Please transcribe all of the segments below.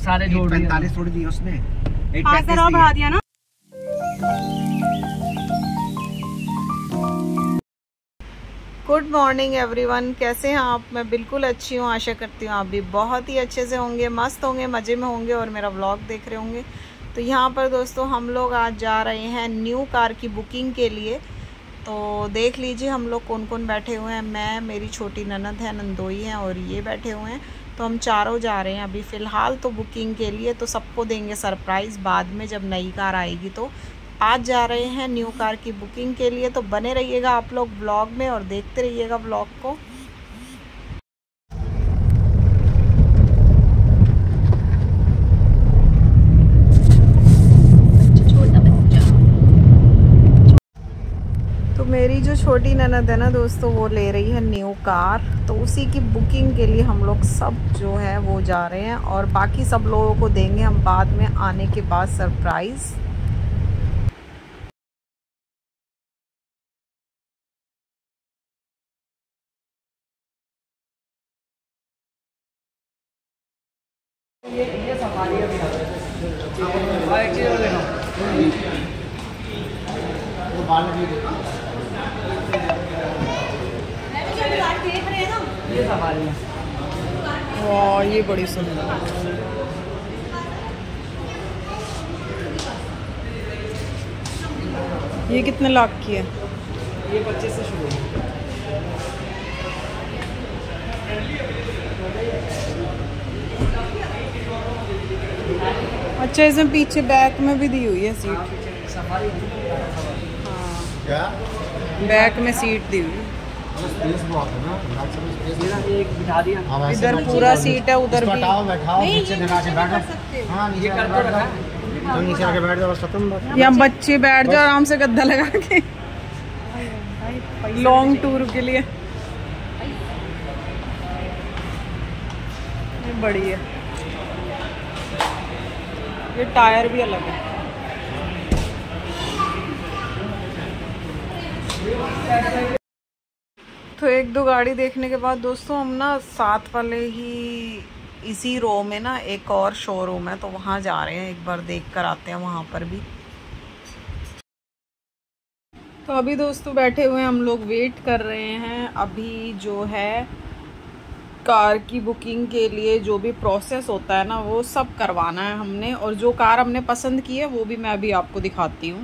सारे जोड़ 45 थोड़ी दी उसने, 8 बढ़ा दिया ना। गुड मॉर्निंग एवरीवन, कैसे हैं आप? मैं बिल्कुल अच्छी हूँ, आशा करती हूँ आप भी बहुत ही अच्छे से होंगे, मस्त होंगे, मज़े में होंगे और मेरा व्लॉग देख रहे होंगे। तो यहाँ पर दोस्तों हम लोग आज जा रहे हैं न्यू कार की बुकिंग के लिए। तो देख लीजिए हम लोग कौन कौन बैठे हुए हैं। मैं, मेरी छोटी ननद है, नंदोई हैं और ये बैठे हुए हैं। तो हम चारों जा रहे हैं अभी फ़िलहाल तो बुकिंग के लिए। तो सबको देंगे सरप्राइज़ बाद में जब नई कार आएगी। तो आज जा रहे हैं न्यू कार की बुकिंग के लिए। तो बने रहिएगा आप लोग ब्लॉग में और देखते रहिएगा ब्लॉग को। तो मेरी जो छोटी ननद है ना दोस्तों, वो ले रही है न्यू कार। तो उसी की बुकिंग के लिए हम लोग सब जो है वो जा रहे हैं और बाकी सब लोगों को देंगे हम बाद में आने के बाद सरप्राइज़। ये सफारी है भैया। और एक चीज़ और देखो, वो बाल भी देखो, देख रहे हैं ना, ये सफारी है। वाह, ये बड़ी सुंदर। ये कितने लाख की है? ये 25 से शुरू है। अच्छा, इसमें पीछे बैक में भी दी हुई है सीट। सफारी क्या बैक में सीट दी हुई है। स्पेस बहुत है ना, ये एक बिठा दिया। इधर पूरा सीट है, उधर भी। बैठाओ नीचे लगा के बैठो। हाँ, ये कर तो रखा है। तो नीचे आके बैठ जाओ, खत्म बात। यहाँ बच्चे बैठ जाओ आराम से गद्दा लगा के लॉन्ग टूर के लिए। ये बड़ी है, ये टायर भी अलग है। तो एक दो गाड़ी देखने के बाद दोस्तों हम ना साथ वाले ही इसी रो में ना एक और शोरूम है, तो वहाँ जा रहे हैं, एक बार देख कर आते हैं वहाँ पर भी। तो अभी दोस्तों बैठे हुए हम लोग वेट कर रहे हैं। अभी जो है कार की बुकिंग के लिए जो भी प्रोसेस होता है ना वो सब करवाना है हमने, और जो कार हमने पसंद की है वो भी मैं अभी आपको दिखाती हूँ।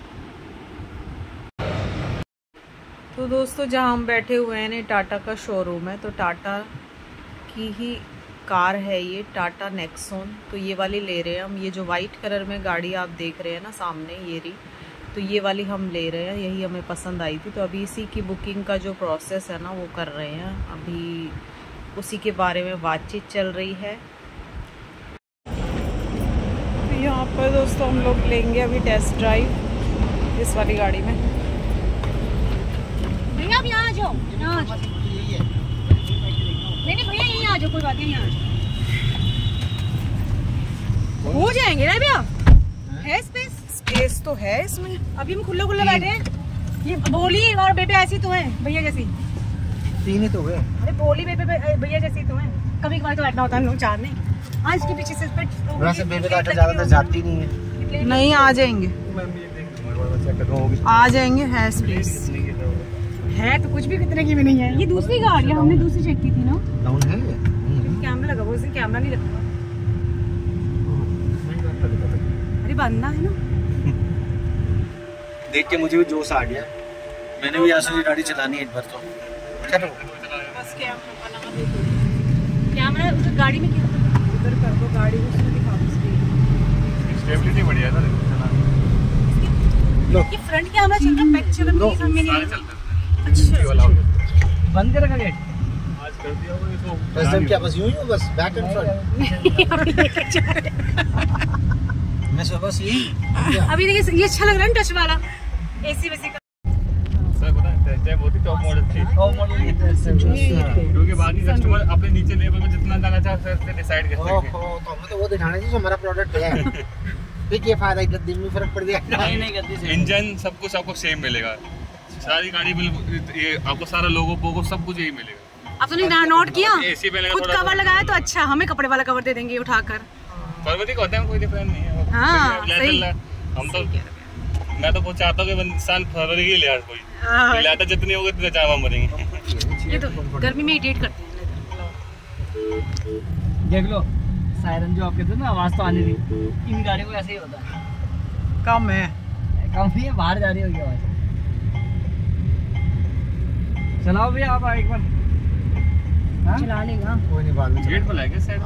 तो दोस्तों जहाँ हम बैठे हुए हैं ना, टाटा का शोरूम है। तो टाटा की ही कार है ये, टाटा नेक्सॉन। तो ये वाली ले रहे हैं हम। ये जो वाइट कलर में गाड़ी आप देख रहे हैं ना सामने, ये रही। तो ये वाली हम ले रहे हैं, यही हमें पसंद आई थी। तो अभी इसी की बुकिंग का जो प्रोसेस है ना वो कर रहे हैं अभी, उसी के बारे में बातचीत चल रही है। तो यहाँ पर दोस्तों हम लोग लेंगे अभी टेस्ट ड्राइव इस वाली गाड़ी में। भैया आप यहाँ आ जाओ, यहाँ आ जाओ। नहीं भैया यहीं आ जाओ, कोई बात नहीं, यहाँ आ जाओ। हो जाएंगे ना भैया, है स्पेस तो है इसमें। अभी हम खुले खुले बैठे हैं। ये बोली और बेबे ऐसी तो है भैया जैसी। 3 ही तो हुए। अरे बोली बेबे भैया जैसी तो है। कभी कभार तो बैठना होता है हम लोग चार ने। आज के पीछे से वैसे बेबे का ज्यादातर जाती नहीं है। नहीं, आ जाएंगे, आ जाएंगे, है स्पेस है तो कुछ भी कितने की भी नहीं है। ये दूसरी गाड़ी है, हमने दूसरी चेक की थी ना। डाउन है, कैमरा लगा हुआ, उसमें कैमरा नहीं लगा। अरे बंदा है ना। देख के मुझे भी जोश आ गया। मैंने भी ऐसी गाड़ी चलानी है एक बार। तो चलो बस कैमरा बना दे। कैमरा उस गाड़ी में क्या उधर कर दो, गाड़ी उसमें दिखा दो। स्टेबिलिटी बढ़िया है ना ये फ्रंट कैमरा चल रहा है, बैक चल रहा है, प्लीज हमें नहीं चलता है। अच्छा बंद कर रखा गेट। आज कर दिया होगा ये तो। बस जब क्या बस यूं ही हो, बस बैक एंड फ्रंट। मैं सुबह से ही अभी देखिए ये अच्छा लग रहा है टच वाला एसी वैसी का। सर पता है जय बहुत ही टॉप मॉडल थी। टॉप मॉडल ये क्योंकि बाकी कस्टमर अपने नीचे लेवल में जितना जाना चाहते हैं उससे डिसाइड कर सकते हैं। तो हमें तो वो दिखाना चाहिए जो हमारा प्रोडक्ट है। फिर ये फायदा है, गद्दी में फर्क पड़ गया। नहीं गद्दी से इंजन सब कुछ आपको सेम मिलेगा। सारी गाड़ी बिल्कुल ये आपको सारा लोगो पोगो सब कुछ यही मिलेगा। आपने नोट किया, एसी पे खुद कवर लगाया तो अच्छा, हमें कपड़े वाला कवर दे देंगे उठाकर। फरवरी का होता है, कोई डिफरेंस नहीं है। हाँ, सही। हम तो मैं तो वो चाहता हूँ कि इंसान फरवरी की लिहाज कोई लिहाजा जितनी होगी उतने चावा मरेंगे। ये तो गर्मी में इरिटेट करते हैं। देख लो सायरन जो आप कहते थे ना, आवाज़ तो आने दी, इन गाड़ियों को ऐसे ही होता है। कम है, कम नहीं है, बाहर जा रही होगी आवाज़। चलाओ भैया आप एक बार। हाँ? चला लेगा। कोई नहीं, बाद में गेट पर लाएंगे साइड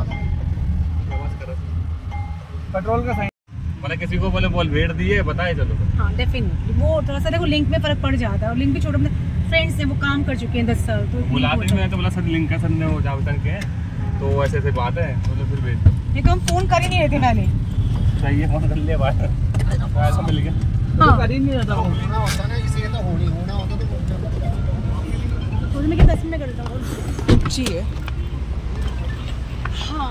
पेट्रोल का साइन। मतलब किसी को बोले बोल भेड़ दिए बताए चलो। हाँ डेफिनेटली, वो थोड़ा सा देखो लिंक में फर्क पड़ जाता है, और लिंक भी छोटे अपने फ्रेंड्स हैं, वो काम कर चुके हैं 10 साल, तो बुलाते मैं तो बोला सर लिंक है सर ने वो जाव तक के, तो ऐसे ऐसे बात है तो फिर भेज दो। ये तो हम फोन कर ही नहीं रहे थे पहले। सही है, फोन कर लिया बात ऐसा मिल गया। हाँ कर ही नहीं रहता वो। होना होता ना, किसी का तो होना होता तो तो मैं क्या 10 मिनट करता हूँ। अच्छी है। हाँ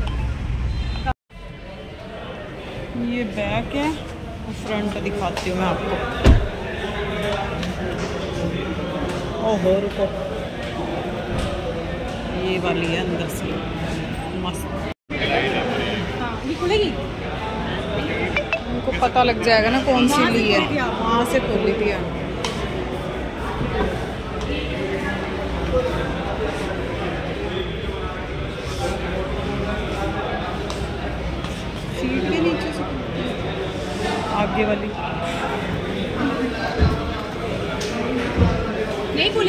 ये बैक है, फ्रंट दिखाती हूँ मैं आपको। ओहो रुको, ये वाली है अंदर से मस्त। हाँ, ये खुलेगी। उनको पता लग जाएगा ना कौन सी ली है, वहाँ से खोली थी। सीट के नीचे से आगे वाली नहीं खुली।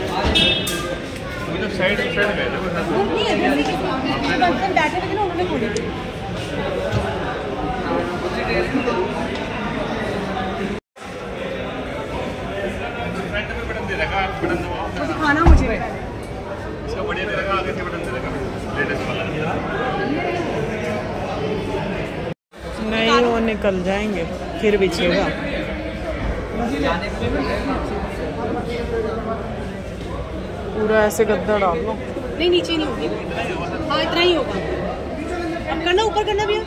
ये तो साइड गए थे वो नहीं है, जैसे कि हम बैठे थे ना, उन्होंने खोली थी। फ्रंट में बटन दे रखा, बटन दबाओ। वो दिखाना मुझे। इसका बढ़िया दे रखा, आगे से बटन दे रखा लेटेस्ट वाला। नहीं, वो निकल जाएंगे फिर बिछेगा। पूरा ऐसे गद्दा डाल लो। नहीं नीचे नहीं होगी। हाँ इतना ही होगा। अब करना, ऊपर करना भैया।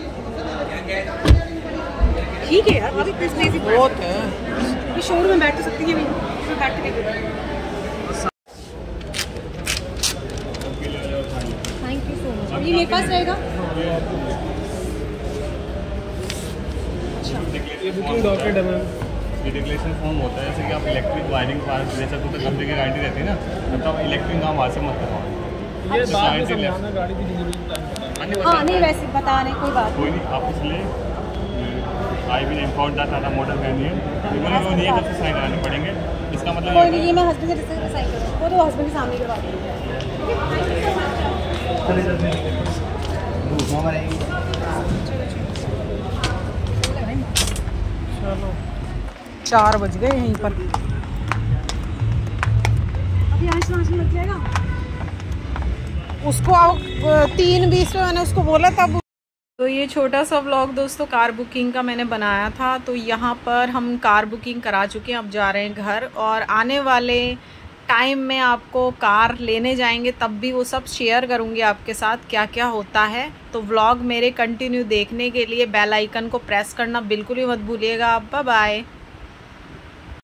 ठीक है यार, अभी इतना स्पेस ही बहुत है। ये शोरूम में बैठ तो सकती है अभी, इसमें बैठ के देखो। Thank you so much. ये मेरे पास रहेगा। ये डिक्लेरेशन फॉर्म होता है, जैसे कि आप इलेक्ट्रिक वायरिंग पार्ट जैसा तो कंपनी की गारंटी रहती है ना, तो आप इलेक्ट्रिक काम वहाँ से मत करवाओ। ये बाद में समझाना, गाड़ी की डिलीवरी। हाँ नहीं वैसे बता नहीं, कोई बात कोई नहीं, आप इसलिए I will inform that Tata motor can ये वो नहीं है, तो साइन कराने पड़ेंगे। इसका मतलब कोई नहीं, ये मैं हस्बैंड से डिस्कस साइन करूँ, वो तो हस्बैंड के सामने करवा दूँगी। चलो 4 बज गए यहीं पर। अभी आज नाच लग जाएगा। उसको 3:20 पे मैंने उसको बोला था। तो ये छोटा सा व्लॉग दोस्तों कार बुकिंग का मैंने बनाया था। तो यहाँ पर हम कार बुकिंग करा चुके हैं, अब जा रहे हैं घर, और आने वाले टाइम में आपको कार लेने जाएंगे तब भी वो सब शेयर करूँगी आपके साथ क्या क्या होता है। तो व्लॉग मेरे कंटिन्यू देखने के लिए बेल आइकन को प्रेस करना बिल्कुल भी मत भूलिएगा आप। Bye bye.